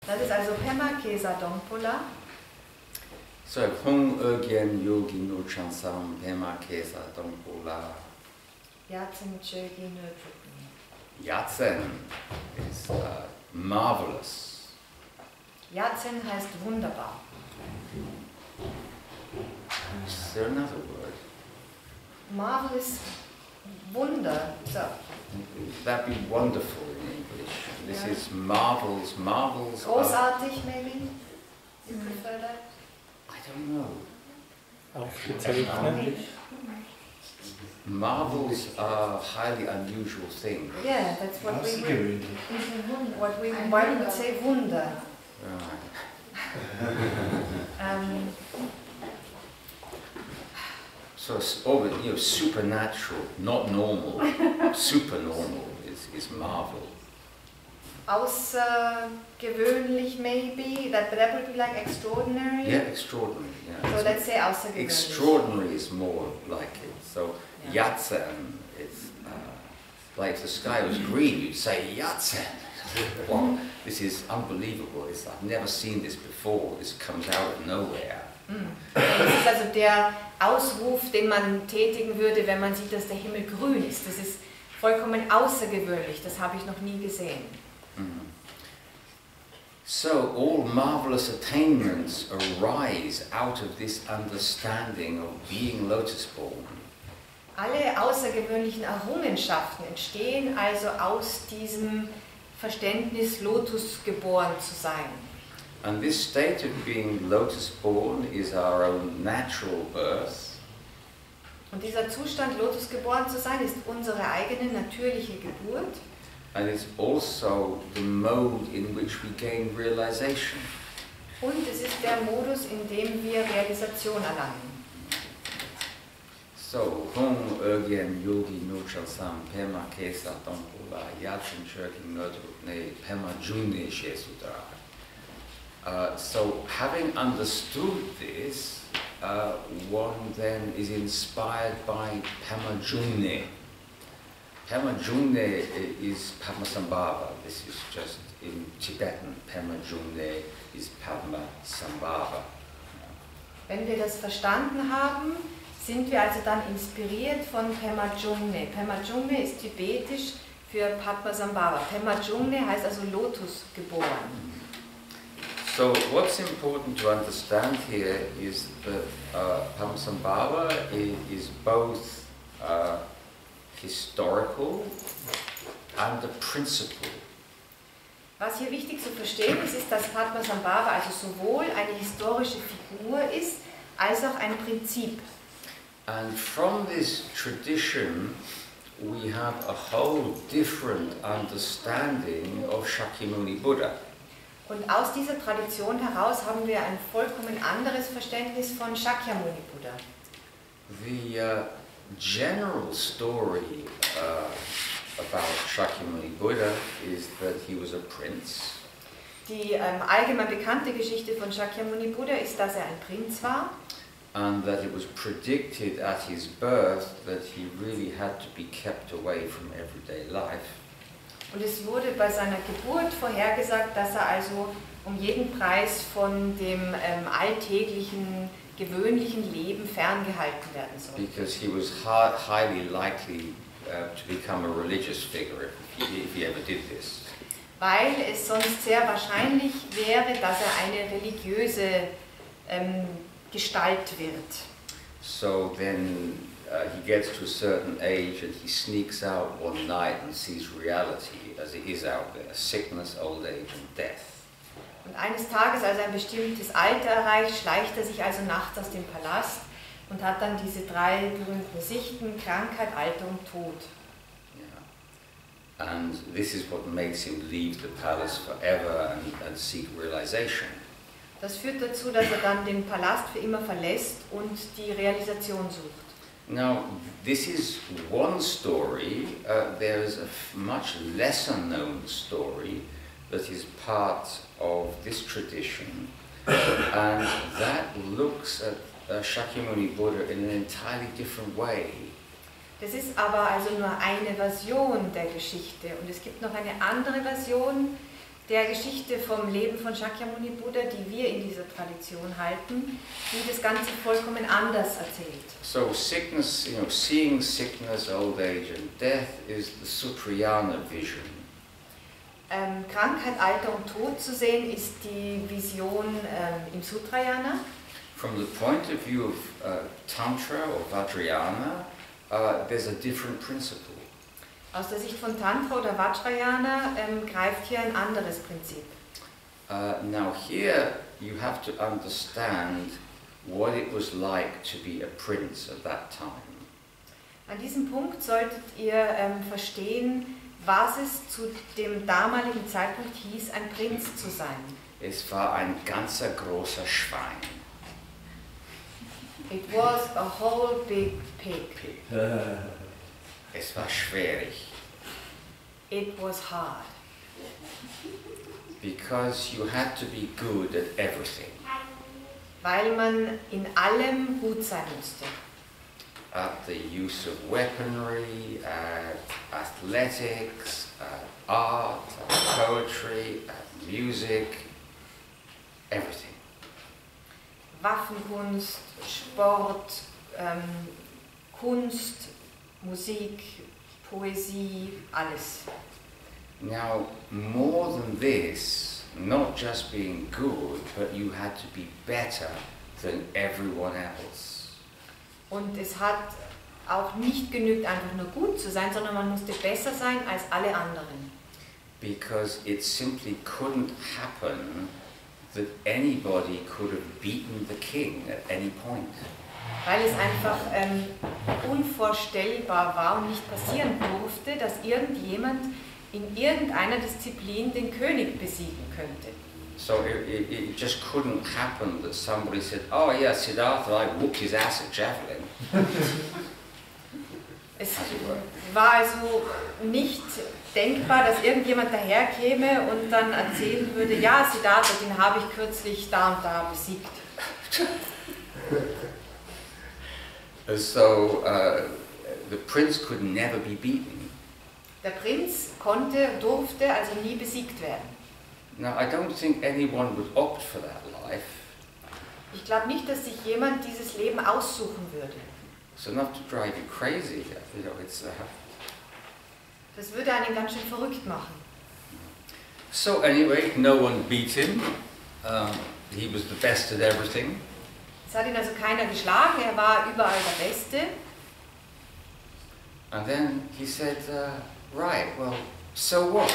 Das ist also Pema Kesa Dongpola. So, Hong Ergyen Yogi no Chansam Pema Kesa Dongpola. Yatsen Chogi no Drukni. Yatsen is marvelous. Yatsen heißt wunderbar. Is there another word? Marvelous, Wunder. So. That'd be wonderful in English. This Yeah. is marvels. Marvels are, Großartig, maybe? You prefer that? I don't know. Aufgezeichnet. Marvels are highly unusual things. Yeah, that's what why we would say Wunder. Right. So, supernatural, not normal. Supernormal is marvel. Außergewöhnlich, maybe. That would be like extraordinary. Yeah, extraordinary. Yeah. So let's say außergewöhnlich. Extraordinary is more like it. So Yeah. Yatsen, it's like if the sky was green, you'd say Yatsen. Wow, this is unbelievable. I've never seen this before. This comes out of nowhere. Das ist also der Ausruf, den man tätigen würde, wenn man sieht, dass der Himmel grün ist. Das ist vollkommen außergewöhnlich. Das habe ich noch nie gesehen. So all marvelous attainments arise out of this understanding of being lotus-born. Alle außergewöhnlichen Errungenschaften entstehen also aus diesem Verständnis, Lotus geboren zu sein. And this state of being lotus-born is our own natural birth. Und dieser Zustand, Lotus geboren zu sein, ist unsere eigene natürliche Geburt. And it's also the mode in which we gain realization. Und es ist der Modus, in dem wir Realisation erlangen. So, Hong Ergyen Yogi no Chalsam Pema Kesa Dongpola Yatsen Cherking Nodrukne Pema June Shesudra. So, having understood this, one then is inspired by Pema June. Pema June is Padmasambhava. This is just in Tibetan. Pema June is Padmasambhava. Wenn wir das verstanden haben, sind wir also dann inspiriert von Pema Jungme. Pema Jungme ist tibetisch für Padmasambhava. Pema Jungme heißt also Lotus geboren. So what's important to understand here is that Padmasambhava is both historical and a principle. Was hier wichtig zu verstehen ist, dass Padmasambhava also sowohl eine historische Figur ist, als auch ein Prinzip. And from this tradition we have a whole different understanding of Shakyamuni Buddha. Und aus dieser Tradition heraus haben wir ein vollkommen anderes Verständnis von Shakyamuni Buddha. The general story about Shakyamuni Buddha is that he was a prince. Die allgemein bekannte Geschichte von Shakyamuni Buddha ist, dass er ein Prinz war. And that it was predicted at his birth that he really had to be kept away from everyday life. Und es wurde bei seiner Geburt vorhergesagt, dass er also um jeden Preis von dem alltäglichen, gewöhnlichen Leben ferngehalten werden soll. Because he was highly likely to become a religious figure if he ever did this. Weil es sonst sehr wahrscheinlich wäre, dass er eine religiöse Gestalt wird. So then he gets to a certain age and he sneaks out one night and sees reality as it is out there, sickness, old age and death. Und eines Tages, als er ein bestimmtes Alter erreicht, schleicht er sich also nachts aus dem Palast und hat dann diese drei berühmten Sichten: Krankheit, Alter und Tod. Yeah. And this is what makes him leave the palace forever and seek realization. Das führt dazu, dass er dann den Palast für immer verlässt und die Realisation sucht. Now, this is one story. There is a much lesser known story that is part of this tradition, and that looks at Shakyamuni Buddha in an entirely different way. Das ist aber also nur eine Version der Geschichte und es gibt noch eine andere Version, der Geschichte vom Leben von Shakyamuni Buddha, die wir in dieser Tradition halten, die das Ganze vollkommen anders erzählt. So sickness, seeing sickness, old age and death is the Sutrayana vision. Krankheit, Alter und Tod zu sehen, ist die Vision im Sutrayana. From the point of view of Tantra or Vajrayana, there's a different principle. Aus der Sicht von Tantra oder Vajrayana greift hier ein anderes Prinzip. Now here you have to understand what it was like to be a prince at that time. An diesem Punkt solltet ihr verstehen, was es zu dem damaligen Zeitpunkt hieß, ein Prinz zu sein. Es war ein ganzer großer Schwein. It was a whole big pig. Es war schwierig. It was hard. Because you had to be good at everything. Weil man in allem gut sein musste. At the use of weaponry, at athletics, at art, at poetry, at music, everything. Waffenkunst, Sport, Kunst, Musik, Poesie, alles. Now, more than this, not just being good, but you had to be better than everyone else. Und es hat auch nicht genügt, einfach nur gut zu sein, sondern man musste besser sein als alle anderen. Because it simply couldn't happen that anybody could have beaten the king at any point. Weil es einfach unvorstellbar war und nicht passieren durfte, dass irgendjemand in irgendeiner Disziplin den König besiegen könnte. So it just couldn't happen that somebody said, oh yeah, Siddhartha, I whooped his ass at javelin. Es war also nicht denkbar, dass irgendjemand daherkäme und dann erzählen würde, ja, Siddhartha, den habe ich kürzlich da und da besiegt. So the prince could never be beaten. Der Prinz durfte also nie besiegt werden. Now I don't think anyone would opt for that life. Ich glaube nicht, dass sich jemand dieses Leben aussuchen würde. It's enough to drive you crazy. Das würde einen ganz schön verrückt machen. So anyway, no one beat him. He was the best at everything. Es hat ihn also keiner geschlagen, er war überall der Beste. And then he said, right, well, so what?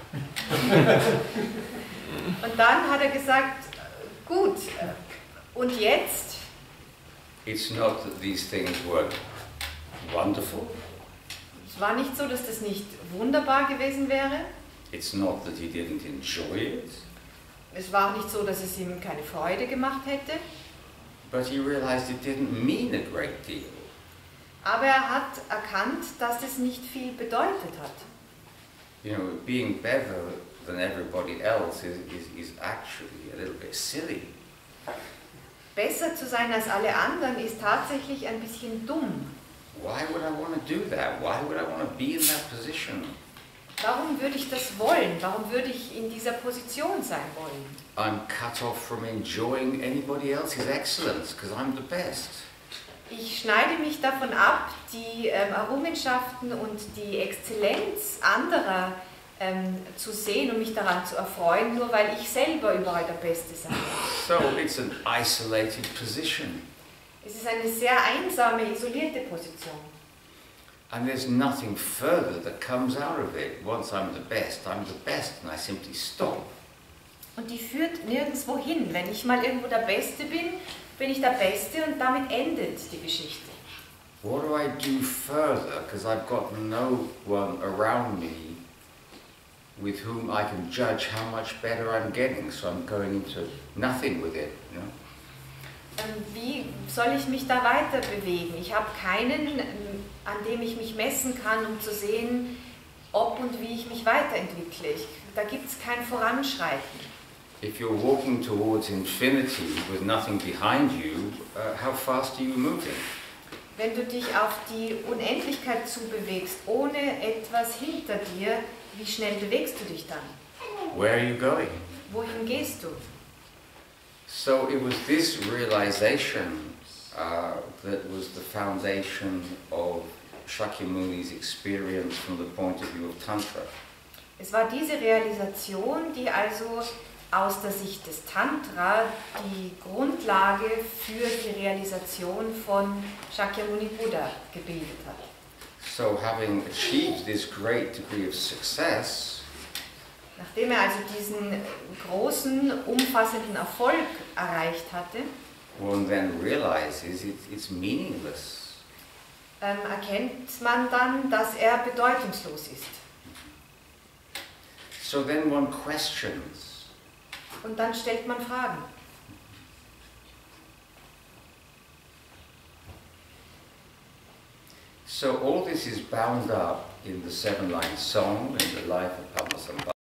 Und dann hat er gesagt, gut, und jetzt? It's not that these things were wonderful. Es war nicht so, dass das nicht wunderbar gewesen wäre. It's not that he didn't enjoy it. Es war auch nicht so, dass es ihm keine Freude gemacht hätte. But he realized it didn't mean a great deal. Aber er hat erkannt, dass es nicht viel bedeutet hat. You know, being better than everybody else is actually a little bit silly. Besser zu sein als alle anderen ist tatsächlich ein bisschen dumm. Why would I want to do that? Why would I want to be in that position? Warum würde ich das wollen? Warum würde ich in dieser Position sein wollen? I'm cut off from enjoying anybody else's excellence because I'm the best. Ich schneide mich davon ab, die Errungenschaften und die Exzellenz anderer zu sehen und mich daran zu erfreuen, nur weil ich selber überall der Beste sein will. So it's an isolated position. Es ist eine sehr einsame, isolierte Position. And there's nothing further that comes out of it. Once I'm the best, and I simply stop. Und die führt nirgendwo hin. Wenn ich mal irgendwo der Beste bin, bin ich der Beste und damit endet die Geschichte. What do I do further? Because I've got no one around me with whom I can judge how much better I'm getting. So I'm going into nothing with it. You know? Wie soll ich mich da weiter bewegen? Ich habe keinen, an dem ich mich messen kann, um zu sehen, ob und wie ich mich weiterentwickle. Da gibt es kein Voranschreiten. If you're walking towards infinity with nothing behind you, how fast are you moving? Wenn du dich auf die Unendlichkeit zubewegst, ohne etwas hinter dir, wie schnell bewegst du dich dann? Where are you going? Wohin gehst du? So it was this realization that was the foundation of Shakyamuni's experience from the point of view of Tantra. Es war diese Realisation, die also aus der Sicht des Tantra die Grundlage für die Realisation von Shakyamuni Buddha gebildet hat. So having achieved this great degree of success, Nachdem er also diesen großen, umfassenden Erfolg erreicht hatte, one then realizes it's meaningless. Erkennt man dann, dass er bedeutungslos ist. So then one questions, Und dann stellt man Fragen. so all this is bound up in the seven-line song in the life of Padmasambhava.